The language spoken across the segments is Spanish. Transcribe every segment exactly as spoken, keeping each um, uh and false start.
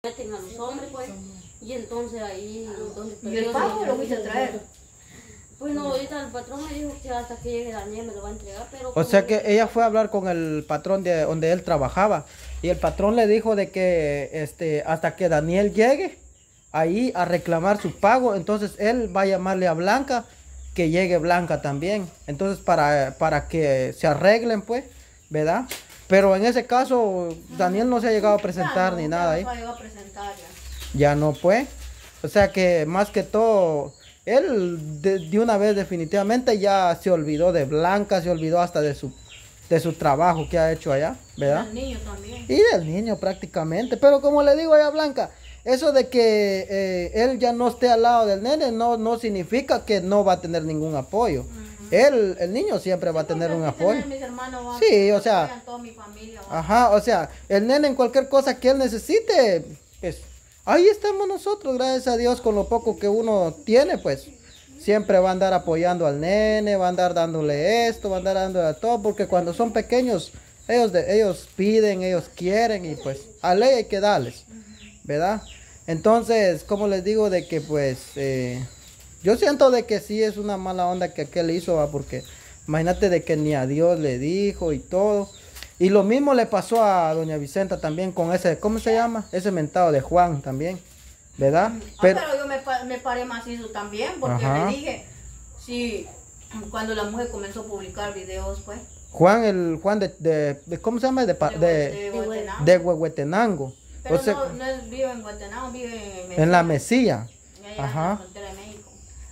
meten a los hombres, pues, y entonces ahí... Entonces, ¿Y el pago lo fuiste a traer? Pues no, ahorita el patrón me dijo que hasta que llegue Daniel me lo va a entregar, pero... O sea que ella fue a hablar con el patrón de donde él trabajaba, y el patrón le dijo de que este hasta que Daniel llegue ahí a reclamar su pago, entonces él va a llamarle a Blanca, que llegue Blanca también, entonces para, para que se arreglen, pues, ¿verdad? Pero en ese caso Daniel no se ha llegado a presentar no, ni nada ahí. No se ha llegado a presentar ya. Ya no, pues. O sea que más que todo, él de, de una vez definitivamente ya se olvidó de Blanca, se olvidó hasta de su, de su trabajo que ha hecho allá, ¿verdad? Y del niño también. Y del niño prácticamente. Pero como le digo allá a Blanca, eso de que eh, él ya no esté al lado del nene no, no significa que no va a tener ningún apoyo. Uh-huh. Él, el niño siempre va a tener un apoyo. Mis hermanos, sí, o sea. Toda mi familia, ajá, o sea, el nene en cualquier cosa que él necesite, pues ahí estamos nosotros, gracias a Dios, con lo poco que uno tiene, pues siempre va a andar apoyando al nene, va a andar dándole esto, va a andar dándole todo, porque cuando son pequeños, ellos, de, ellos piden, ellos quieren y pues a ley hay que darles, ¿verdad? Entonces, como les digo de que pues, eh, yo siento de que sí es una mala onda que aquel hizo, ¿va? Porque imagínate de que ni a Dios le dijo y todo. Y lo mismo le pasó a doña Vicenta también con ese, ¿cómo se llama? Ese mentado de Juan también, ¿verdad? Ah, pero, pero yo me, me paré macizo también, porque ajá. Le dije, sí, cuando la mujer comenzó a publicar videos, pues. Juan, el Juan de, de, de ¿cómo se llama? De, de, de, de, de Huehuetenango. Pero o sea, no, no es, vive en Huehuetenango, vive en Mesilla. En la Mesilla. Ajá. En la frontera de México.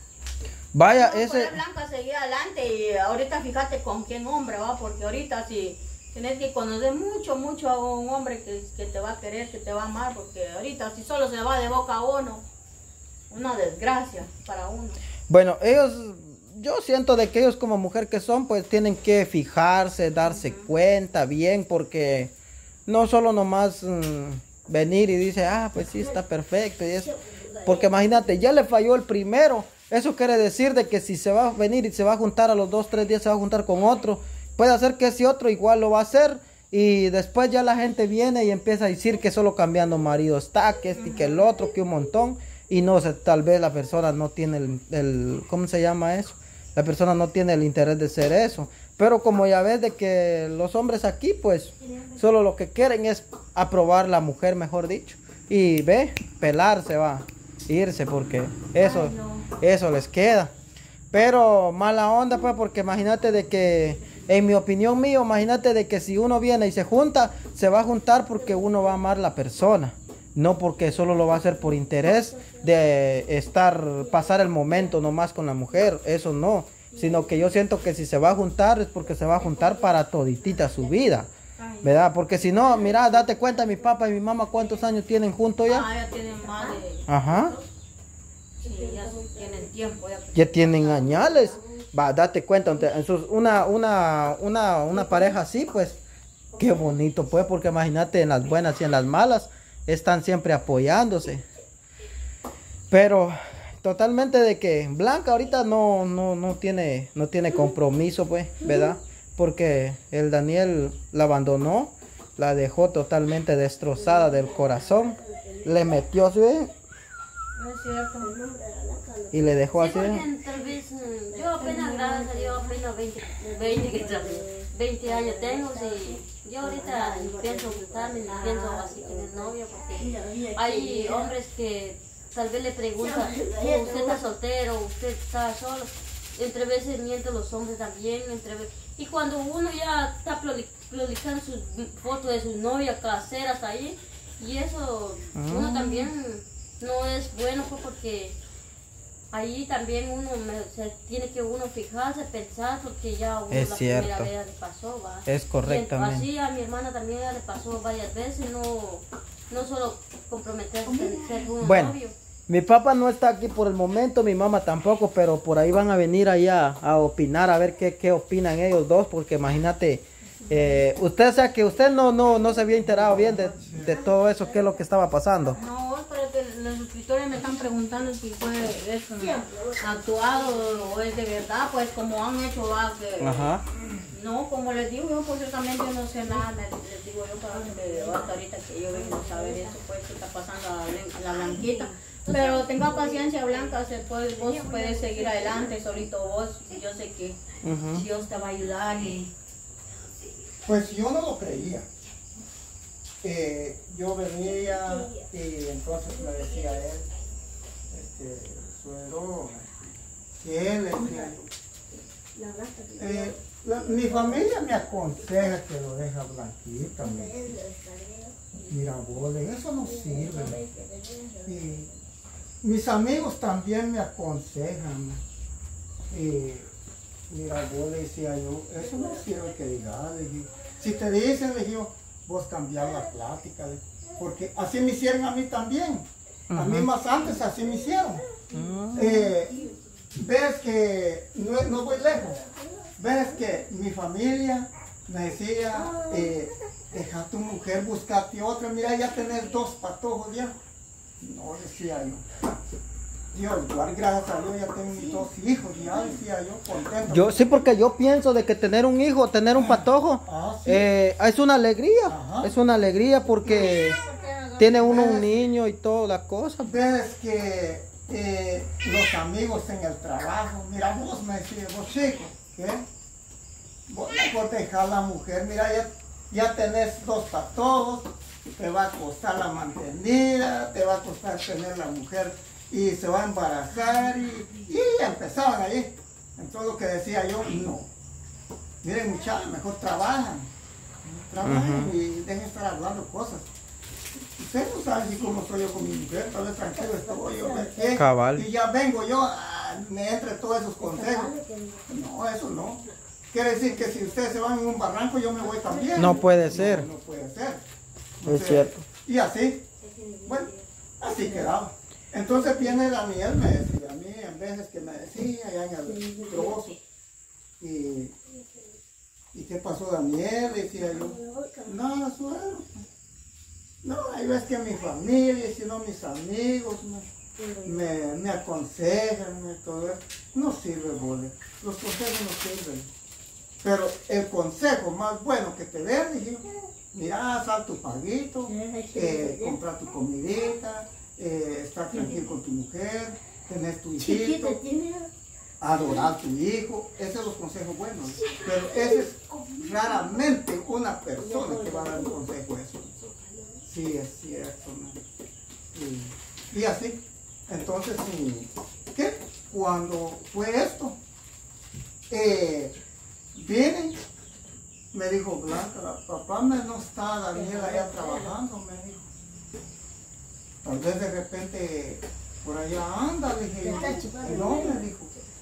Vaya, no, ese... Blanca seguía adelante y ahorita fíjate con quién hombre va, porque ahorita si tienes que conocer mucho, mucho a un hombre que, que te va a querer, que te va a amar, porque ahorita si solo se va de boca a uno, una desgracia para uno. Bueno, ellos, yo siento de que ellos como mujer que son, pues tienen que fijarse, darse uh-huh. cuenta bien, porque no solo nomás mmm, venir y dice, ah, pues sí, está perfecto, y eso, porque imagínate, ya le falló el primero. Eso quiere decir de que si se va a venir y se va a juntar a los dos, tres días, se va a juntar con otro, puede hacer que ese otro igual lo va a hacer, y después ya la gente viene y empieza a decir que solo cambiando marido está, que este y que el otro, que un montón, y no, o sea, tal vez la persona no tiene el, el, ¿cómo se llama eso? La persona no tiene el interés de hacer eso, pero como ya ves de que los hombres aquí, pues, solo lo que quieren es aprobar la mujer, mejor dicho, y ve, pelarse va, irse, porque eso... Eso les queda. Pero mala onda, pues, porque imagínate de que, en mi opinión mío, imagínate de que si uno viene y se junta, se va a juntar porque uno va a amar a la persona. No porque solo lo va a hacer por interés de estar, pasar el momento nomás con la mujer. Eso no. Sino que yo siento que si se va a juntar es porque se va a juntar para toditita su vida. ¿Verdad? Porque si no, mira, date cuenta, mi papá y mi mamá, ¿cuántos años tienen juntos ya? Ah, ya tienen más de... Ajá. Sí, ya tienen tiempo. Ya, ya tienen añales. Va, date cuenta, una, una, una, una pareja así, pues, qué bonito, pues, porque imagínate en las buenas y en las malas, están siempre apoyándose. Pero, totalmente de que Blanca ahorita no, no, no tiene, no tiene compromiso, pues, ¿verdad? Porque el Daniel la abandonó, la dejó totalmente destrozada del corazón, le metió, ¿sí? No es cierto. Y le dejó sí, así. Porque, tal vez, yo apenas, gracias a Dios, apenas veinte, veinte, veinte años tengo, y yo ahorita ni pienso gustarme, ni pienso así tener novia, porque hay hombres que tal vez le preguntan, oh, ¿usted está soltero? ¿Usted está solo? Entre veces mienten los hombres también, entre veces. Y cuando uno ya está publicando sus fotos de sus novias caseras ahí, y eso, ah. uno también no es bueno, pues, porque ahí también uno me, se tiene que uno fijarse, pensar, porque ya uno es la cierto. primera vez le pasó, ¿va? Es correcto. Así a mi hermana también le pasó varias veces, no, no solo comprometerse en ser un bueno, novio. Mi papá no está aquí por el momento, mi mamá tampoco, pero por ahí van a venir allá a opinar, a ver qué, qué opinan ellos dos, porque imagínate, eh, usted, o sea, que usted no, no, no se había enterado bien de, de todo eso, qué es lo que estaba pasando. No, pero que los suscriptores me están preguntando si fue eso, actuado o es de verdad, pues como han hecho, va, que... Ajá. No, como les digo, yo por ciertamente yo no sé nada, les, les digo yo para que hasta ahorita que yo vengo a saber eso, pues que está pasando la blanquita. Pero tenga paciencia, Blanca, se puede, vos puedes seguir adelante, solito vos. Yo sé que uh-huh. Dios te va a ayudar. Y... Pues yo no lo creía. Eh, yo venía y entonces me decía él, este, suegro, que él decía yo. Eh, la, mi familia me aconseja que lo deja Blanquita. Me, mira, bole, eso no sirve. Y mis amigos también me aconsejan. Y mira, bole, decía yo, eso no sirve que diga. Le dije, si te dicen, le dije, vos cambiar la plática, porque así me hicieron a mí también. Uh-huh. A mí más antes así me hicieron. Uh-huh. eh, ves que no, no voy lejos. Ves que mi familia me decía, eh, deja a tu mujer, buscarte otra, mira, ya tenés dos patojos ya. No, decía yo. Dios, gracias a Dios ya tengo mis dos hijos, ya decía yo, contento. Yo sí, porque yo pienso de que tener un hijo, tener un patojo, ah, ¿sí? eh, es una alegría. Ajá. Es una alegría porque tiene uno un niño y todas las cosas. Ves que eh, los amigos en el trabajo, mira, vos me decís, vos chico, ¿qué? Vos mejor dejar la mujer, mira, ya, ya tenés dos patojos, te va a costar la mantenida, te va a costar tener la mujer y se va a embarazar y, y empezaban ahí. Entonces lo que decía yo, no. Miren muchachos, mejor trabajan. Trabajen uh-huh. y dejen estar hablando cosas. Ustedes no saben si cómo soy yo con mi mujer, tal vez tranquilo estoy yo, ¿qué? Cabal. Y ya vengo yo, ah, me entre todos esos consejos. No, eso no. Quiere decir que si ustedes se van en un barranco, yo me voy también. No puede ser. No, no puede ser. Es sea, cierto. Y así, bueno, así quedaba. Entonces viene Daniel, me decía a mí, en veces que me decía, allá en el trozo. Y, ¿y qué pasó, Daniel? Decía yo, nada, suegro. No, hay veces que mi familia, sino mis amigos, me, me, me aconsejan, me, todo eso. No sirve, bole. Los consejos no sirven. Pero el consejo más bueno que te den, dije, mira, sal tu paguito, eh, compra tu comidita, eh, estar tranquilo con tu mujer, tenés tu hijito, adorar a tu hijo. Esos son los consejos buenos. Pero ese es raramente una persona que va a dar un consejo eso. Sí, es cierto, ¿no? Y, y así. Entonces, ¿qué? Cuando fue esto, eh, viene, me dijo Blanca, papá me no está Daniel allá trabajando, me dijo. Tal vez de repente por allá anda, le dije, no, me dijo.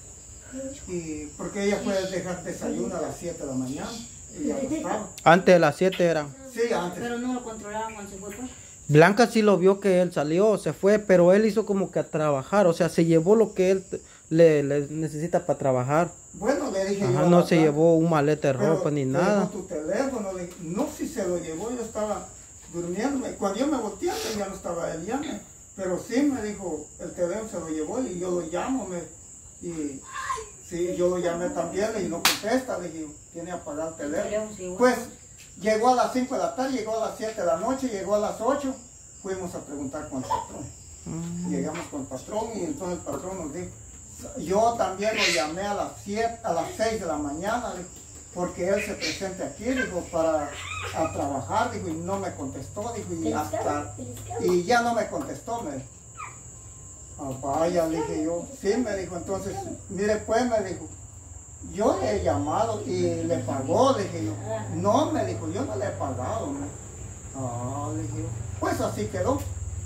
Y porque ella puede dejar desayuno a las siete de la mañana. Ella no estaba. Antes de las siete era. Sí, antes. Pero no lo controlaban cuando se fue, pues. Blanca sí lo vio que él salió, se fue, pero él hizo como que a trabajar, o sea, se llevó lo que él le, le necesita para trabajar. Bueno, le dije Ajá, yo. no se llevó un maleta de ropa ni nada. Tu teléfono, le dije, no, si se lo llevó, yo estaba durmiendo. Cuando yo me volteé, ya no estaba él, llame. Pero sí me dijo, el teléfono se lo llevó y yo lo llamo. Me, y sí, yo lo llamé también y no contesta, le dije, tiene apagado el teléfono. Pues llegó a las cinco de la tarde, llegó a las siete de la noche, llegó a las ocho, fuimos a preguntar con el patrón. Uh-huh. Llegamos con el patrón y entonces el patrón nos dijo, yo también lo llamé a las siete, a las seis de la mañana, porque él se presente aquí, dijo, para a trabajar, dijo, y no me contestó, dijo, y hasta, y ya no me contestó, me dijo. Ah, vaya, le dije yo, sí, me dijo, entonces, mire pues, me dijo, yo le he llamado y le pagó, le dije yo, no, me dijo, yo no le he pagado, me. Ah, le dije yo, pues así quedó.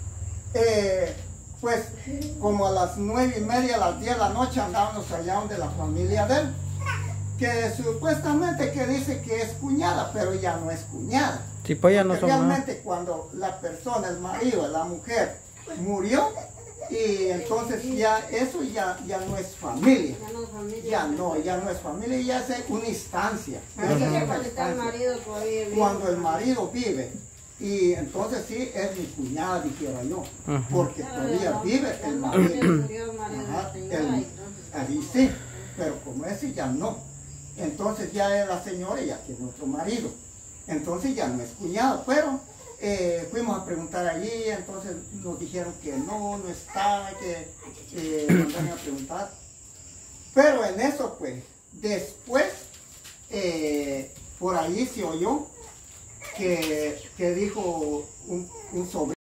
Eh, pues como a las nueve y media, a las diez de la noche andábamos allá donde la familia de él, que supuestamente que dice que es cuñada, pero ya no es cuñada. Sí, pues ya no son realmente más. Cuando la persona, el marido, la mujer, murió, y entonces ya eso ya, ya no es familia. Ya no es familia. Ya no, ya no es familia, ya es una instancia. Pero uh-huh. que cuando está el marido todavía vive. Cuando el marido vive. Y entonces sí, es mi cuñada, dijera yo, uh-huh. porque todavía vive el marido. Ajá, el, ahí sí, pero como ese ya no. Entonces ya es la señora, ya tiene otro marido. Entonces ya no es cuñada, pero eh, fuimos a preguntar allí, entonces nos dijeron que no, no está, que eh, mandaron a preguntar. Pero en eso, pues, después, eh, por allí se oyó que, que dijo un, un sobrino.